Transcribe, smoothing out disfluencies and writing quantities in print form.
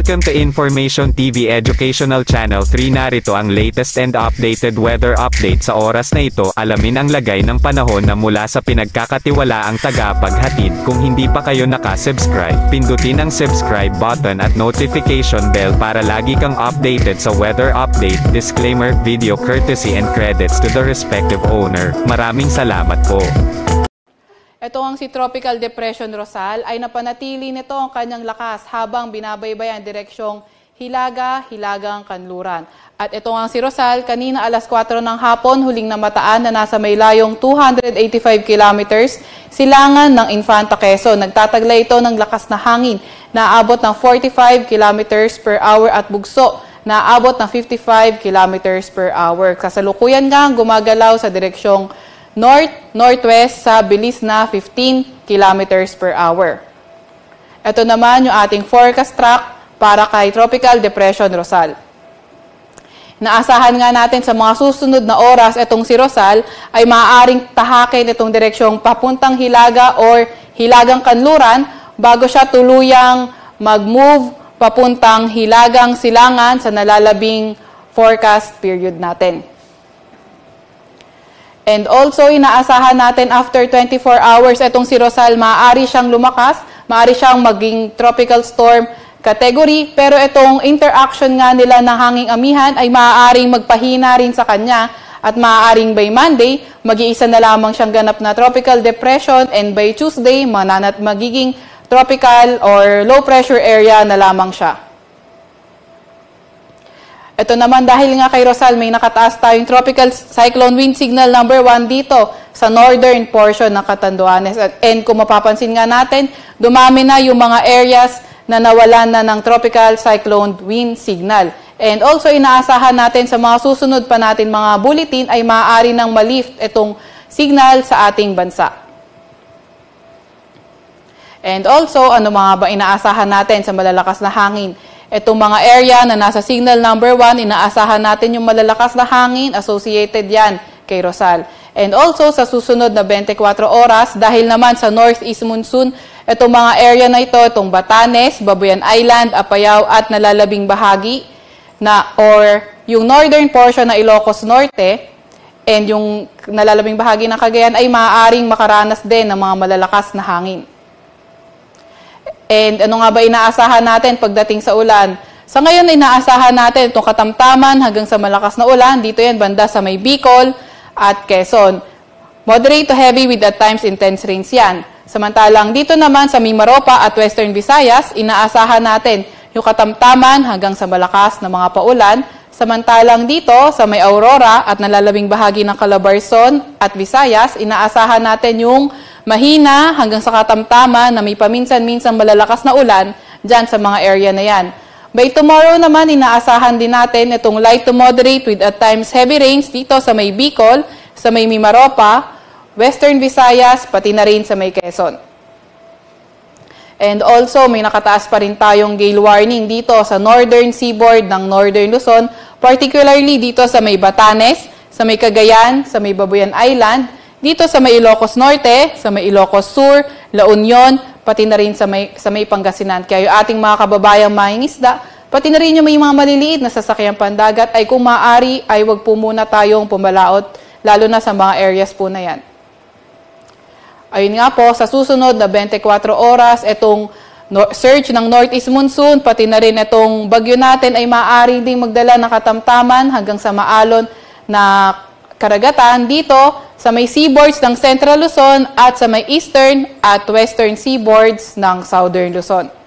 Welcome to Information TV Educational Channel 3. Narito ang latest and updated weather update sa oras na ito. Alamin ang lagay ng panahon na mula sa pinagkakatiwalaang tagapaghatid. Kung hindi pa kayo nakasubscribe, pindutin ang subscribe button at notification bell para lagi kang updated sa weather update. Disclaimer, video courtesy and credits to the respective owner. Maraming salamat po. Ito ang si Tropical Depression Rosal ay napanatili nito ang kanyang lakas habang binabaybayan direksyong Hilaga-Hilagang Kanluran. At ito ang si Rosal, kanina alas 4 ng hapon, huling namataan na nasa may layong 285 kilometers, silangan ng Infanta Quezon. Nagtataglay ito ng lakas na hangin na aabot ng 45 kilometers per hour at bugso na aabot ng 55 kilometers per hour. Kasalukuyan nga gumagalaw sa direksyong north-northwest sa bilis na 15 kilometers per hour. Ito naman yung ating forecast track para kay Tropical Depression Rosal. Naasahan nga natin sa mga susunod na oras, itong si Rosal ay maaaring tahakin itong direksyong papuntang Hilaga or Hilagang Kanluran bago siya tuluyang mag-move papuntang Hilagang Silangan sa nalalabing forecast period natin. And also, inaasahan natin after 24 hours, itong si Rosal, maaari siyang lumakas, maaari siyang maging tropical storm category, pero itong interaction nga nila ng hanging amihan ay maaaring magpahina rin sa kanya at maaaring by Monday, mag-iisa na lamang siyang ganap na tropical depression and by Tuesday, magiging tropical or low pressure area na lamang siya. Ito naman dahil nga kay Rosal may nakataas tayong tropical cyclone wind signal number 1 dito sa northern portion ng Catanduanes. And kung mapapansin nga natin, dumami na yung mga areas na nawalan na ng tropical cyclone wind signal. And also inaasahan natin sa mga susunod pa natin mga bulletin ay maaari nang malift itong signal sa ating bansa. And also, ano mga ba inaasahan natin sa malalakas na hangin? Itong mga area na nasa signal number 1, inaasahan natin yung malalakas na hangin, associated yan kay Rosal. And also, sa susunod na 24 oras, dahil naman sa northeast monsoon, itong mga area na ito, itong Batanes, Babuyan Island, Apayao, at nalalabing bahagi, or yung northern portion na Ilocos Norte, and yung nalalabing bahagi ng Cagayan, ay maaaring makaranas din ng mga malalakas na hangin. And ano nga ba inaasahan natin pagdating sa ulan? Sa ngayon ay inaasahan natin itong katamtaman hanggang sa malakas na ulan. Dito yan banda sa may Bicol at Quezon. Moderate to heavy with at times intense rains yan. Samantalang dito naman sa Mimaropa at Western Visayas, inaasahan natin yung katamtaman hanggang sa malakas na mga paulan. Samantalang dito sa may Aurora at nalalabing bahagi ng Calabarzon at Visayas, inaasahan natin yung mahina hanggang sa katamtaman na may paminsan-minsan malalakas na ulan dyan sa mga area na yan. By tomorrow naman, inaasahan din natin itong light to moderate with at times heavy rains dito sa may Bicol, sa may Mimaropa, Western Visayas, pati na rin sa may Quezon. And also, may nakataas pa rin tayong gale warning dito sa northern seaboard ng Northern Luzon, particularly dito sa may Batanes, sa may Cagayan, sa may Babuyan Island, dito sa may Ilocos Norte, sa may Ilocos Sur, La Union, pati na rin sa may Pangasinan. Kaya yung ating mga kababayang mangingisda, pati na rin yung may mga maliliit na sasakyang pandagat, ay kung maaari ay wag po muna tayong pumalaot, lalo na sa mga areas po na yan. Ayun nga po, sa susunod na 24 oras, itong surge ng northeast monsoon, pati na rin itong bagyo natin ay maaari ding magdala ng katamtaman hanggang sa maalon na karagatan dito sa may seaboards ng Central Luzon at sa may eastern at western seaboards ng Southern Luzon.